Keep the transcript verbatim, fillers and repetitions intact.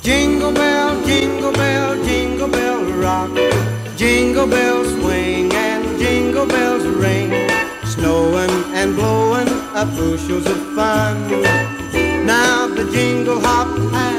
Jingle bell, jingle bell, jingle bell rock. Jingle bells swing and jingle bells ring. Snowing and blowing up bushels of fun. Now the jingle hop